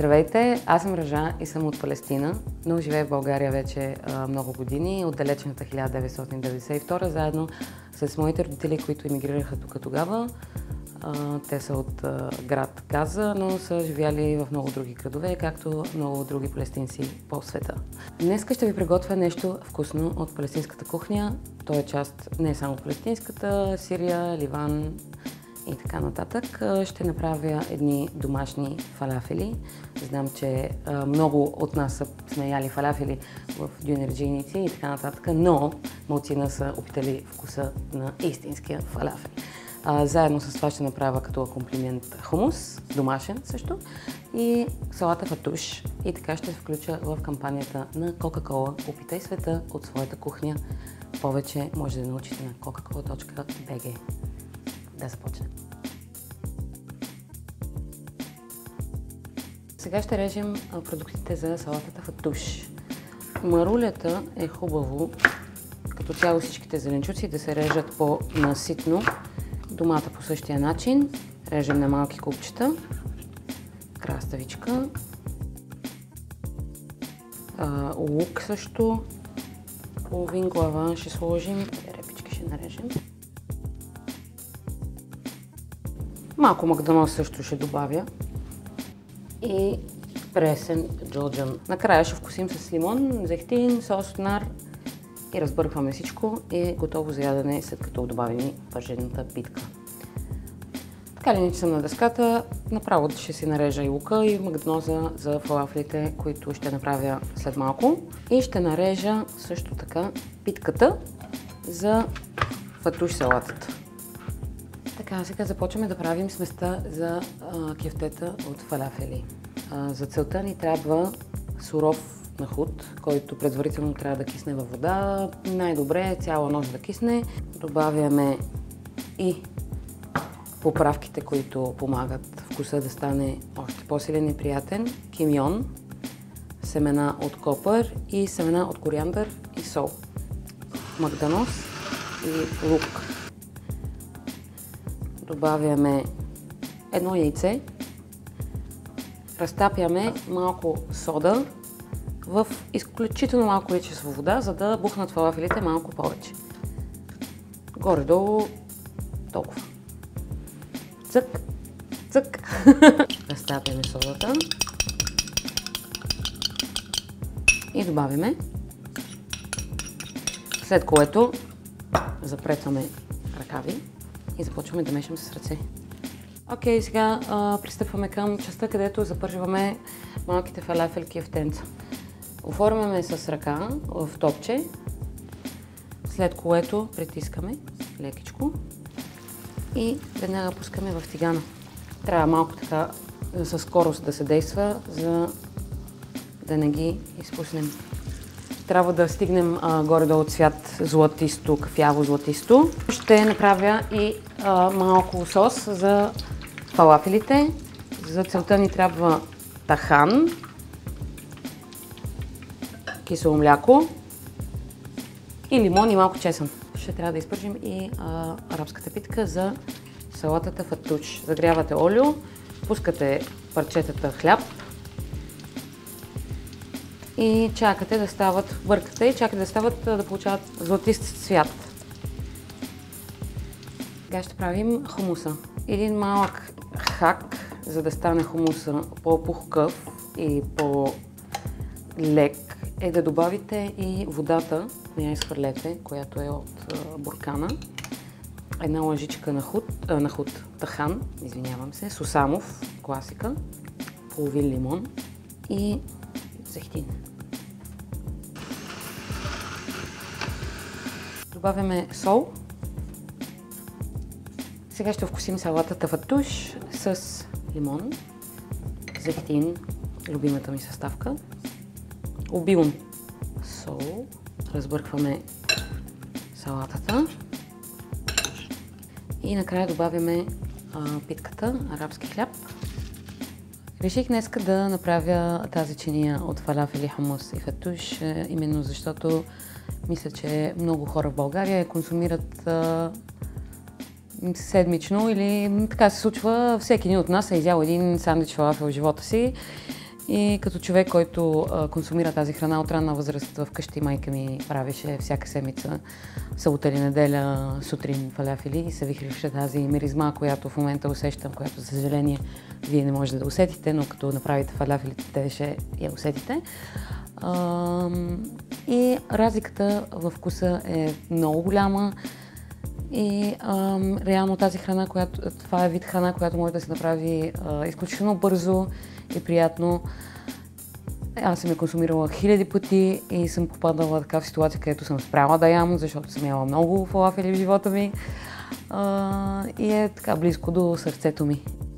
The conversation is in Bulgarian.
Здравейте, аз съм Ража и съм от Палестина, но живея в България вече много години, от далечната 1992, заедно с моите родители, които емигрираха тук тогава. Те са от град Газа, но са живяли в много други градове, както много други палестинци по света. Днеска ще ви приготвя нещо вкусно от палестинската кухня. То е част не само от палестинската, Сирия, Ливан и така нататък. Ще направя едни домашни фалафели. Знам, че много от нас сме яли фалафели в дюнерджийници и така нататък, но малцина са опитали вкуса на истинския фалафел. Заедно с това ще направя като комплимент хумус, домашен също, и салата фатуш. И така ще се включа в кампанията на Coca-Cola "Опитай света от своята кухня". Повече може да научите на coca-cola.bg. Да започнем. Сега ще режем продуктите за салатата фатуш. Марулята е хубаво като цяло всичките зеленчуци да се режат по-наситно. Домата по същия начин. Режем на малки купчета. Краставичка. Лук също. Половин глава ще сложим. Репички ще нарежем. Малко магдано също ще добавя. И пресен джолджан. Накрая ще вкусим с лимон, зехтин, сос от нар и разбъркваме всичко и е готово за ядене, след като добавим и пържената питка. Така ли не, че съм на дъската, направо ще си нарежа и лука и магдано за фалафелите, които ще направя след малко. И ще нарежа също така питката за фатуш салатата. Така, сега започваме да правим сместа за кефтета от фалафели. За целта ни трябва суров нахут, който предварително трябва да кисне във вода. Най-добре е цяла нощ да кисне. Добавяме и поправките, които помагат вкуса да стане още по-силен и приятен. Кимьон, семена от копър и семена от кориандър и сол. Магданос и лук. Добавяме едно яйце. Разтапяме малко сода в изключително малко количество вода, за да бухнат фалафелите малко повече. Горе-долу толкова. Цък, цък. Разтапяме содата и добавяме, след което запретваме ръкави и започваме да мешаме с ръце. Окей, сега пристъпваме към частта, където запържваме малките фалафелки в тенца. Оформяме с ръка в топче, след което притискаме лекичко и веднага пускаме в тигана. Трябва малко така със скорост да се действа, за да не ги изпуснем. Трябва да стигнем горе-долу цвят златисто, кафяво-златисто. Ще направя и малко сос за фалафелите. За целта ни трябва тахан, кисело мляко и лимон и малко чесън. Ще трябва да изпържим и арабската питка за салатата фатуш. Загрявате олио, пускате парчетата хляб и чакате да стават, бъркате и чакате да стават, да получават златист цвят. Сега ще правим хумуса. Един малък хак, за да стане хумуса по-пухкав и по-лек, е да добавите и водата, не я изхвърлете, която е от буркана. Една лъжичка тахан, извинявам се, сусамов, класика, половин лимон и зехтин. Добавяме сол. Сега ще вкусим салатата фатуш с лимон, зехтин, любимата ми съставка, обилн сол. Разбъркваме салатата и накрая добавяме питката, арабски хляб. Реших днес да направя тази чиния от фалафели, хумус и фатуш, именно защото мисля, че много хора в България консумират седмично или така се случва. Всеки един от нас е изял един сандвич фалафел в живота си И като човек, който консумира тази храна от ранна възраст, вкъщи майка ми правеше всяка седмица, събота или неделя, сутрин фалафели и се вихреше тази миризма, която в момента усещам, която за съжаление вие не можете да усетите, но като направите фалафелите, ще я усетите. И разликата във вкуса е много голяма и реално тази храна, това е вид храна, която може да се направи изключително бързо и приятно. Аз съм я консумирала хиляди пъти и съм попадала така в ситуация, където съм спряла да ям, защото съм яла много фалафели в живота ми и е така близко до сърцето ми.